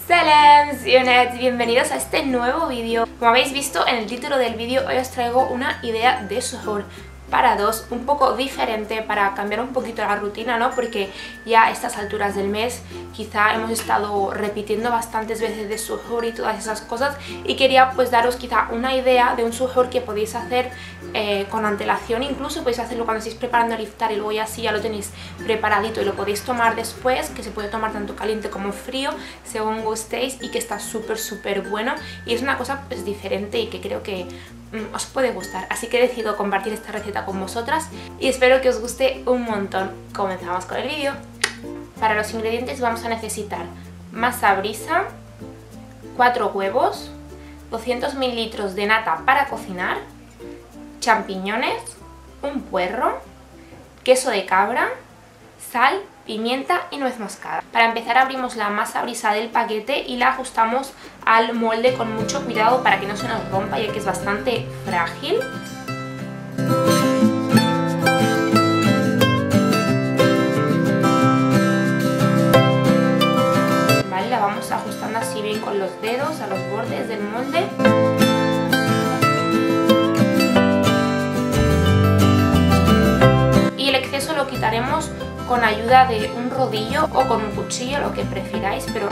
Salam, Sionet, bienvenidos a este nuevo vídeo. Como habéis visto en el título del vídeo, hoy os traigo una idea de suhoor para dos, un poco diferente, para cambiar un poquito la rutina, ¿no? Porque ya a estas alturas del mes quizá hemos estado repitiendo bastantes veces de suhoor y todas esas cosas, y quería pues daros quizá una idea de un suhoor que podéis hacer con antelación. Incluso podéis hacerlo cuando estéis preparando el iftar y luego ya así ya lo tenéis preparadito y lo podéis tomar después, que se puede tomar tanto caliente como frío según gustéis, y que está súper bueno, y es una cosa pues diferente y que creo que os puede gustar. Así que he decidido compartir esta receta con vosotras y espero que os guste un montón. Comenzamos con el vídeo. Para los ingredientes vamos a necesitar masa brisa, 4 huevos, 200 ml de nata para cocinar, champiñones, un puerro, queso de cabra, sal, pimienta y nuez moscada. Para empezar abrimos la masa brisa del paquete y la ajustamos al molde con mucho cuidado para que no se nos rompa, ya que es bastante frágil. Vale, la vamos ajustando así bien con los dedos a los bordes del molde. Y el exceso lo quitaremos con ayuda de un rodillo o con un cuchillo, lo que prefiráis, pero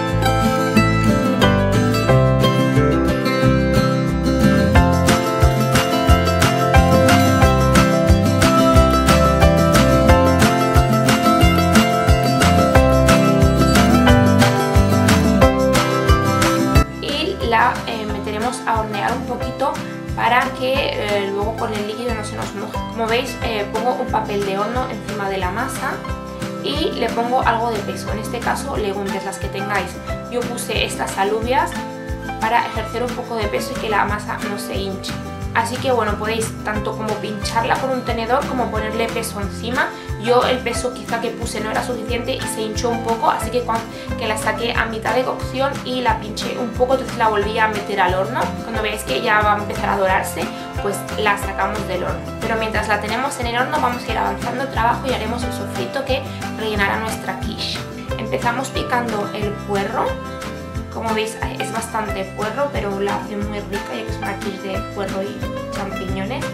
y la meteremos a hornear un poquito para que luego con el líquido no se nos moje. Como veis, pongo un papel de horno encima de la masa y le pongo algo de peso, en este caso legumbres, las que tengáis. Yo puse estas alubias para ejercer un poco de peso y que la masa no se hinche. Así que bueno, podéis tanto como pincharla con un tenedor como ponerle peso encima. Yo el peso quizá que puse no era suficiente y se hinchó un poco, así que la saqué a mitad de cocción y la pinché un poco, entonces la volví a meter al horno. Cuando veáis que ya va a empezar a dorarse, pues la sacamos del horno. Pero mientras la tenemos en el horno vamos a ir avanzando el trabajo y haremos el sofrito que rellenará nuestra quiche. Empezamos picando el puerro. Como veis es bastante puerro, pero la hace muy rica, ya que es una quiche de puerro y champiñones.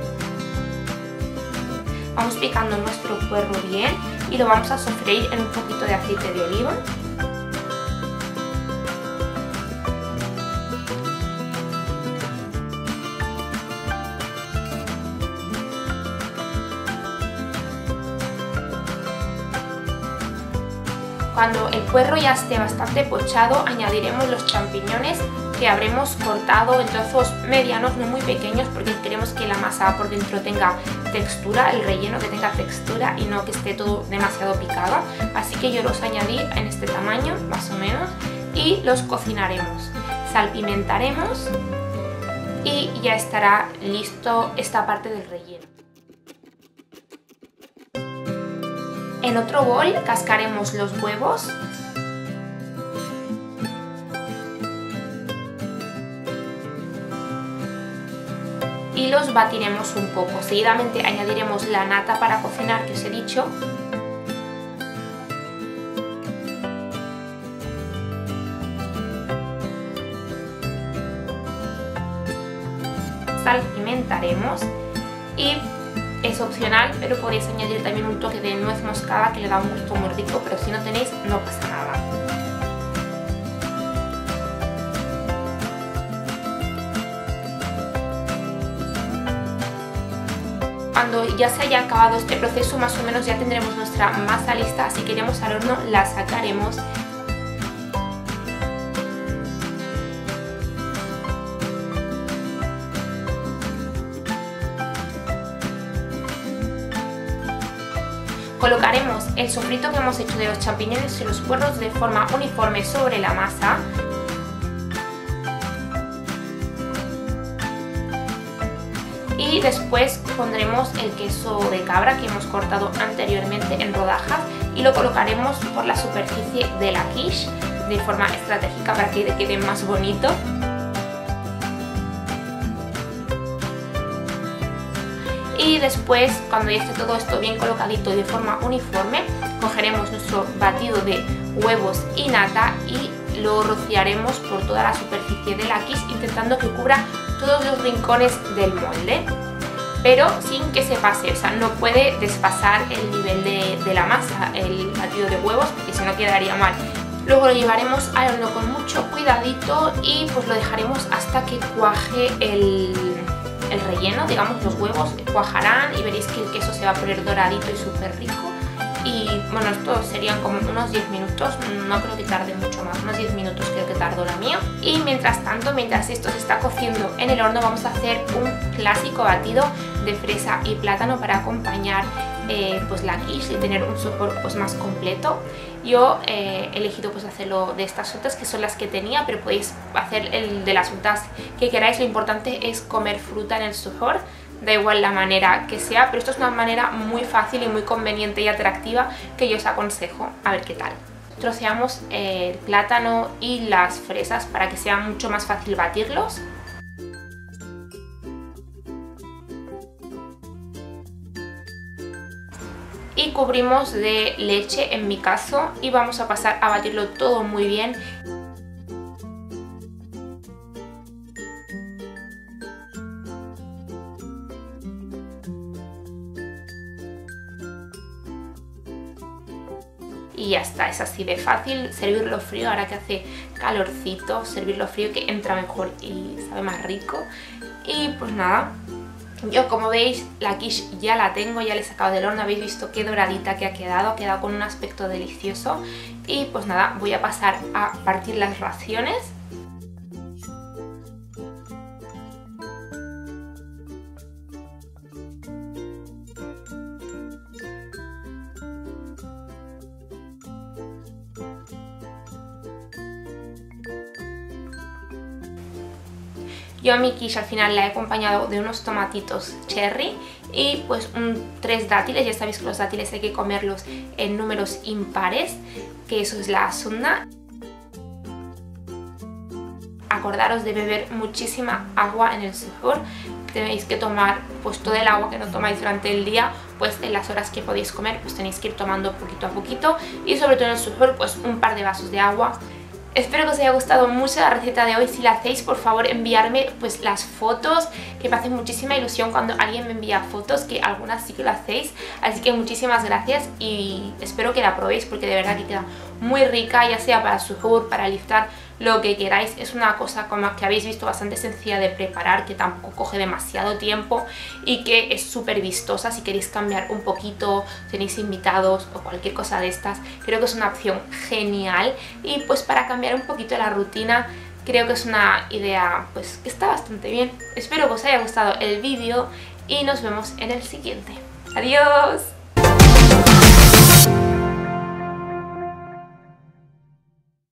Vamos picando nuestro puerro bien y lo vamos a sofreír en un poquito de aceite de oliva. Cuando el puerro ya esté bastante pochado, añadiremos los champiñones que habremos cortado en trozos medianos, no muy pequeños, porque queremos que la masa por dentro tenga textura, el relleno que tenga textura y no que esté todo demasiado picado. Así que yo los añadí en este tamaño, más o menos, y los cocinaremos. Salpimentaremos y ya estará listo esta parte del relleno. En otro bol cascaremos los huevos y los batiremos un poco. Seguidamente añadiremos la nata para cocinar que os he dicho. Salpimentaremos y es opcional, pero podéis añadir también un toque de nuez moscada que le da un gusto muy rico, pero si no tenéis no pasa nada. Cuando ya se haya acabado este proceso, más o menos ya tendremos nuestra masa lista, así que iremos al horno, la sacaremos. Colocaremos el sofrito que hemos hecho de los champiñones y los puerros de forma uniforme sobre la masa. Y después pondremos el queso de cabra que hemos cortado anteriormente en rodajas y lo colocaremos por la superficie de la quiche de forma estratégica para que quede más bonito. Y después, cuando ya esté todo esto bien colocadito y de forma uniforme, cogeremos nuestro batido de huevos y nata y lo rociaremos por toda la superficie de la quiche, intentando que cubra todos los rincones del molde, pero sin que se pase, o sea, no puede desfasar el nivel de la masa, el batido de huevos, porque si no quedaría mal. Luego lo llevaremos al horno con mucho cuidadito y pues lo dejaremos hasta que cuaje el relleno, digamos, los huevos cuajarán y veréis que el queso se va a poner doradito y súper rico. Y bueno, esto serían como unos 10 minutos, no creo que tarde mucho más, unos 10 minutos creo que tardó la mía. Y mientras tanto, mientras esto se está cociendo en el horno, vamos a hacer un clásico batido de fresa y plátano para acompañar pues la quiche y tener un sabor pues más completo. Yo he elegido pues hacerlo de estas frutas, que son las que tenía, pero podéis hacer el de las frutas que queráis. Lo importante es comer fruta en el suhoor, da igual la manera que sea, pero esto es una manera muy fácil y muy conveniente y atractiva que yo os aconsejo. A ver qué tal. Troceamos el plátano y las fresas para que sea mucho más fácil batirlos. Y cubrimos de leche en mi caso y vamos a pasar a batirlo todo muy bien. Y ya está, es así de fácil. Servirlo frío, ahora que hace calorcito, servirlo frío que entra mejor y sabe más rico. Y pues nada, yo como veis la quiche ya la tengo, ya la he sacado del horno, habéis visto qué doradita que ha quedado con un aspecto delicioso. Y pues nada, voy a pasar a partir las raciones. Yo a mi quiche al final la he acompañado de unos tomatitos cherry y pues 3 dátiles. Ya sabéis que los dátiles hay que comerlos en números impares, que eso es la sunna. Acordaros de beber muchísima agua en el suhoor. Tenéis que tomar pues todo el agua que no tomáis durante el día, pues en las horas que podéis comer pues tenéis que ir tomando poquito a poquito, y sobre todo en el suhoor pues un par de vasos de agua. Espero que os haya gustado mucho la receta de hoy. Si la hacéis, por favor enviarme pues las fotos, que me hace muchísima ilusión cuando alguien me envía fotos, que algunas sí que lo hacéis. Así que muchísimas gracias y espero que la probéis, porque de verdad que queda muy rica, ya sea para suhoor, para el iftar, lo que queráis. Es una cosa, como que habéis visto, bastante sencilla de preparar, que tampoco coge demasiado tiempo y que es súper vistosa. Si queréis cambiar un poquito, tenéis invitados o cualquier cosa de estas, creo que es una opción genial. Y pues para cambiar un poquito la rutina, creo que es una idea pues que está bastante bien. Espero que os haya gustado el vídeo y nos vemos en el siguiente. ¡Adiós!